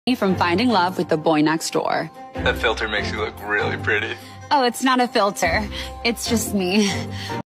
from finding love with the boy next door. That filter makes you look really pretty. Oh, it's not a filter. It's just me.